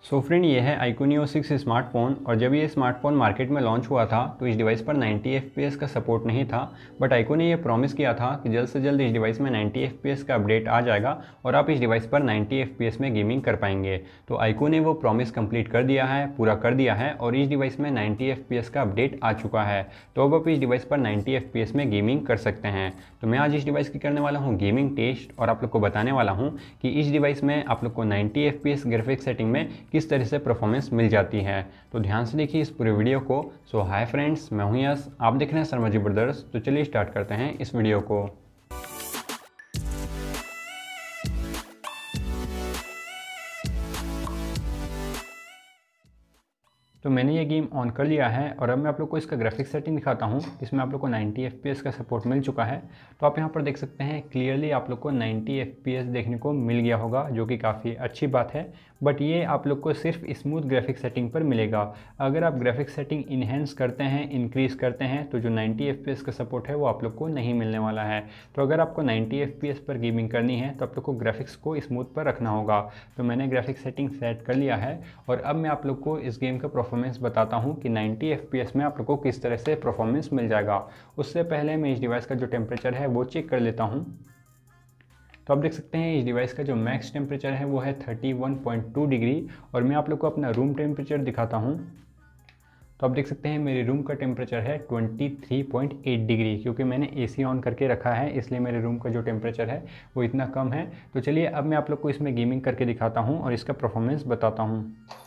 So friend, ये है iQOO 6 smartphone. और जब ये स्मार्टफोन मार्केट में लॉन्च हुआ था तो इस डिवाइस पर 90 FPS का सपोर्ट नहीं था। बट iQOO ने ये प्रॉमिस किया था कि जल्द से जल्द इस डिवाइस में 90 FPS का अपडेट आ जाएगा और आप इस डिवाइस पर 90 FPS में गेमिंग कर पाएंगे। तो iQOO ने वो प्रॉमिस कंप्लीट कर दिया है, पूरा कर दिया है और इस डिवाइस में 90 FPS का अपडेट आ चुका है। तो अब आप इस डिवाइस पर 90 FPS में गेमिंग कर सकते हैं। तो मैं आज इस डिवाइस की करने वाला हूँ गेमिंग टेस्ट और आप लोग को बताने वाला हूँ कि इस डिवाइस में आप लोग को 90 FPS ग्राफिक्स सेटिंग में किस तरह से परफॉर्मेंस मिल जाती है। तो ध्यान से देखिए इस पूरे वीडियो को। सो हाय फ्रेंड्स, मैं हूं यश, आप देख रहे हैं शर्मा जी ब्रदर्स। तो चलिए स्टार्ट करते हैं इस वीडियो को। तो मैंने ये गेम ऑन कर लिया है और अब मैं आप लोग को इसका ग्राफिक्स सेटिंग दिखाता हूँ। इसमें आप लोग को 90 FPS का सपोर्ट मिल चुका है। तो आप यहाँ पर देख सकते हैं क्लियरली आप लोग को 90 FPS देखने को मिल गया होगा, जो कि काफ़ी अच्छी बात है। बट ये आप लोग को सिर्फ स्मूथ ग्राफिक्स सेटिंग पर मिलेगा। अगर आप ग्राफिक्स सेटिंग इन्हेंस करते हैं, इंक्रीज़ करते हैं, तो जो 90 FPS का सपोर्ट है वो आप लोग को नहीं मिलने वाला है। तो अगर आपको 90 FPS पर गेमिंग करनी है तो आप लोग को ग्राफिक्स को स्मूथ पर रखना होगा। तो मैंने ग्राफिक्स सेटिंग सेट कर लिया है और अब मैं आप लोग को इस गेम का परफॉर्मेंस बताता हूँ कि 90 FPS में आप लोग को किस तरह से परफॉर्मेंस मिल जाएगा। उससे पहले मैं इस डिवाइस का जो टेम्परेचर है वो चेक कर लेता हूँ। तो आप देख सकते हैं इस डिवाइस का जो मैक्स टेम्परेचर है वो है 31.2 डिग्री और मैं आप लोग को अपना रूम टेम्परेचर दिखाता हूँ। तो आप देख सकते हैं मेरे रूम का टेम्परेचर है 23.8 डिग्री, क्योंकि मैंने एसी ऑन करके रखा है इसलिए मेरे रूम का जो टेम्परेचर है वो इतना कम है। तो चलिए अब मैं आप लोग को इसमें गेमिंग करके दिखाता हूँ और इसका परफॉर्मेंस बताता हूँ।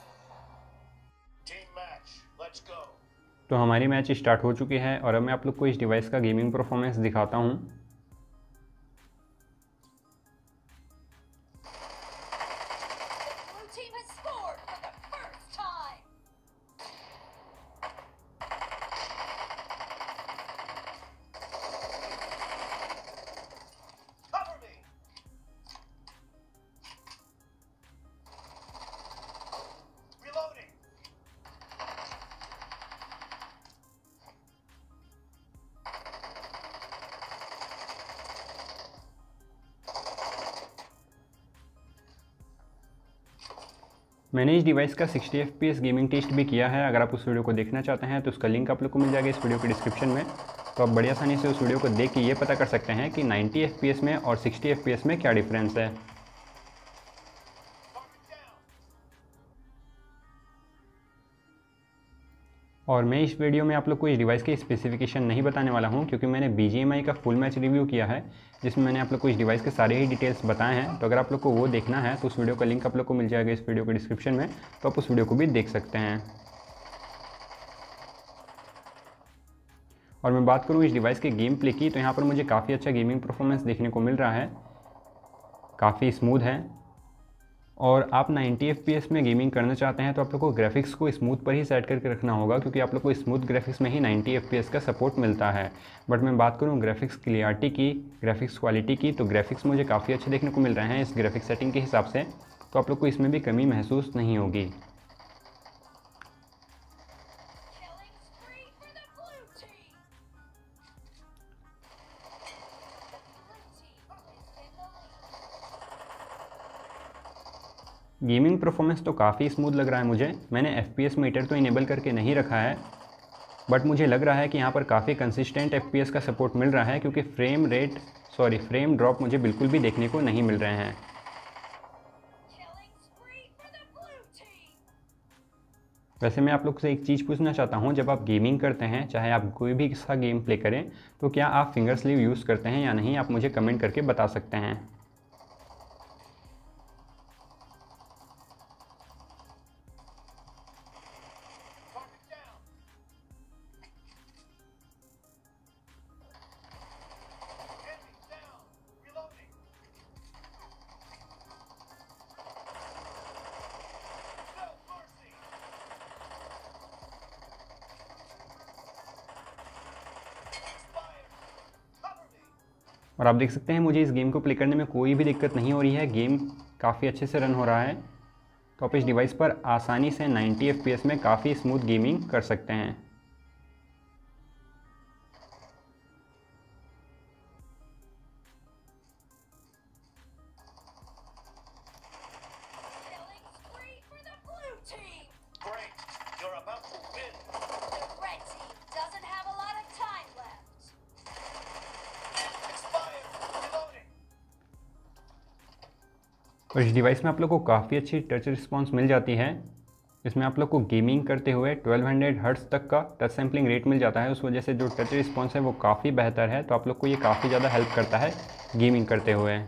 तो हमारी मैच स्टार्ट हो चुकी है और अब मैं आप लोग को इस डिवाइस का गेमिंग परफॉर्मेंस दिखाता हूँ। मैंने इस डिवाइस का 60 FPS गेमिंग टेस्ट भी किया है। अगर आप उस वीडियो को देखना चाहते हैं तो उसका लिंक आप लोग को मिल जाएगा इस वीडियो के डिस्क्रिप्शन में। तो आप बड़ी आसानी से उस वीडियो को देख के ये पता कर सकते हैं कि 90 FPS में और 60 FPS में क्या डिफरेंस है। और मैं इस वीडियो में आप लोग को इस डिवाइस के स्पेसिफिकेशन नहीं बताने वाला हूं, क्योंकि मैंने BGMI का फुल मैच रिव्यू किया है जिसमें मैंने आप लोग को इस डिवाइस के सारे ही डिटेल्स बताए हैं। तो अगर आप लोग को वो देखना है तो उस वीडियो का लिंक आप लोग को मिल जाएगा इस वीडियो के डिस्क्रिप्शन में, तो आप उस वीडियो को भी देख सकते हैं। और मैं बात करूँ इस डिवाइस के गेम प्ले की, तो यहाँ पर मुझे काफ़ी अच्छा गेमिंग परफॉर्मेंस देखने को मिल रहा है, काफ़ी स्मूथ है। और आप 90 FPS में गेमिंग करना चाहते हैं तो आप लोग को ग्राफिक्स को स्मूथ पर ही सेट करके रखना होगा, क्योंकि आप लोग को स्मूथ ग्राफिक्स में ही 90 FPS का सपोर्ट मिलता है। बट मैं बात करूँ ग्राफिक्स क्लियरिटी की, ग्राफिक्स क्वालिटी की, तो ग्राफिक्स मुझे काफ़ी अच्छे देखने को मिल रहे हैं इस ग्राफिक्स सेटिंग के हिसाब से। तो आप लोग को इसमें भी कमी महसूस नहीं होगी। गेमिंग परफॉर्मेंस तो काफ़ी स्मूथ लग रहा है मुझे। मैंने FPS मीटर तो इनेबल करके नहीं रखा है, बट मुझे लग रहा है कि यहाँ पर काफ़ी कंसिस्टेंट FPS का सपोर्ट मिल रहा है, क्योंकि फ्रेम ड्रॉप मुझे बिल्कुल भी देखने को नहीं मिल रहे हैं। वैसे मैं आप लोग से एक चीज़ पूछना चाहता हूँ, जब आप गेमिंग करते हैं, चाहे आप कोई भी सा गेम प्ले करें, तो क्या आप फिंगर स्लीव यूज़ करते हैं या नहीं, आप मुझे कमेंट करके बता सकते हैं। और आप देख सकते हैं मुझे इस गेम को प्ले करने में कोई भी दिक्कत नहीं हो रही है, गेम काफ़ी अच्छे से रन हो रहा है। तो आप इस डिवाइस पर आसानी से 90 FPS में काफ़ी स्मूथ गेमिंग कर सकते हैं। और इस डिवाइस में आप लोग को काफ़ी अच्छी टच रिस्पॉन्स मिल जाती है। इसमें आप लोग को गेमिंग करते हुए 1200 हर्ट्ज़ तक का टच सैम्पलिंग रेट मिल जाता है। उस वजह से जो टच रिस्पॉन्स है वो काफ़ी बेहतर है, तो आप लोग को ये काफ़ी ज़्यादा हेल्प करता है गेमिंग करते हुए।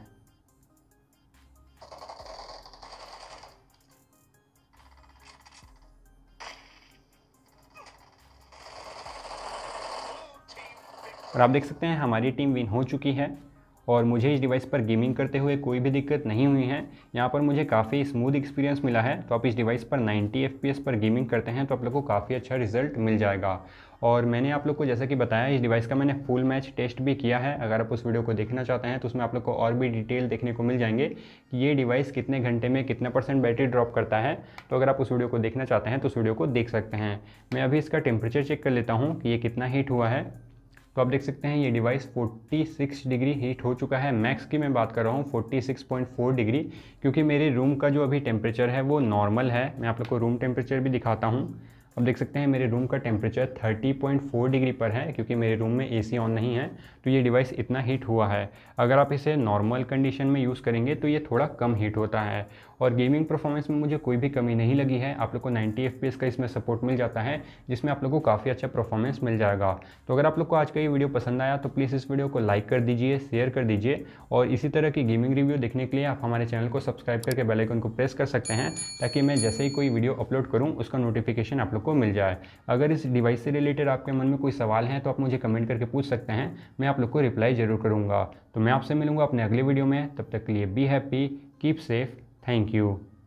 और आप देख सकते हैं हमारी टीम विन हो चुकी है और मुझे इस डिवाइस पर गेमिंग करते हुए कोई भी दिक्कत नहीं हुई है। यहाँ पर मुझे काफ़ी स्मूथ एक्सपीरियंस मिला है। तो आप इस डिवाइस पर 90 FPS पर गेमिंग करते हैं तो आप लोग को काफ़ी अच्छा रिजल्ट मिल जाएगा। और मैंने आप लोग को जैसा कि बताया, इस डिवाइस का मैंने फुल मैच टेस्ट भी किया है। अगर आप उस वीडियो को देखना चाहते हैं तो उसमें आप लोग को और भी डिटेल देखने को मिल जाएंगे कि ये डिवाइस कितने घंटे में कितना % बैटरी ड्रॉप करता है। तो अगर आप उस वीडियो को देखना चाहते हैं तो उस वीडियो को देख सकते हैं। मैं अभी इसका टेम्परेचर चेक कर लेता हूँ कि ये कितना हीट हुआ है। तो आप देख सकते हैं ये डिवाइस 46 डिग्री हीट हो चुका है। मैक्स की मैं बात कर रहा हूँ 46.4 डिग्री, क्योंकि मेरे रूम का जो अभी टेम्परेचर है वो नॉर्मल है। मैं आप लोग को रूम टेम्परेचर भी दिखाता हूँ। अब देख सकते हैं मेरे रूम का टेम्परेचर 30.4 डिग्री पर है, क्योंकि मेरे रूम में एसी ऑन नहीं है। तो ये डिवाइस इतना हीट हुआ है। अगर आप इसे नॉर्मल कंडीशन में यूज़ करेंगे तो ये थोड़ा कम हीट होता है। और गेमिंग परफॉर्मेंस में मुझे कोई भी कमी नहीं लगी है। आप लोग को 90 FPS का इसमें सपोर्ट मिल जाता है, जिसमें आप लोग को काफ़ी अच्छा परफॉर्मेंस मिल जाएगा। तो अगर आप लोग को आज का ये वीडियो पसंद आया तो प्लीज़ इस वीडियो को लाइक कर दीजिए, शेयर कर दीजिए। और इसी तरह की गेमिंग रिव्यू देखने के लिए आप हमारे चैनल को सब्सक्राइब करके बेल आइकन को प्रेस कर सकते हैं, ताकि मैं जैसे ही कोई वीडियो अपलोड करूँ उसका नोटिफिकेशन आप लोग को मिल जाए। अगर इस डिवाइस से रिलेटेड आपके मन में कोई सवाल है तो आप मुझे कमेंट करके पूछ सकते हैं, मैं आप लोग को रिप्लाई ज़रूर करूँगा। तो मैं आपसे मिलूँगा अपने अगले वीडियो में। तब तक के लिए be happy, keep safe, thank you.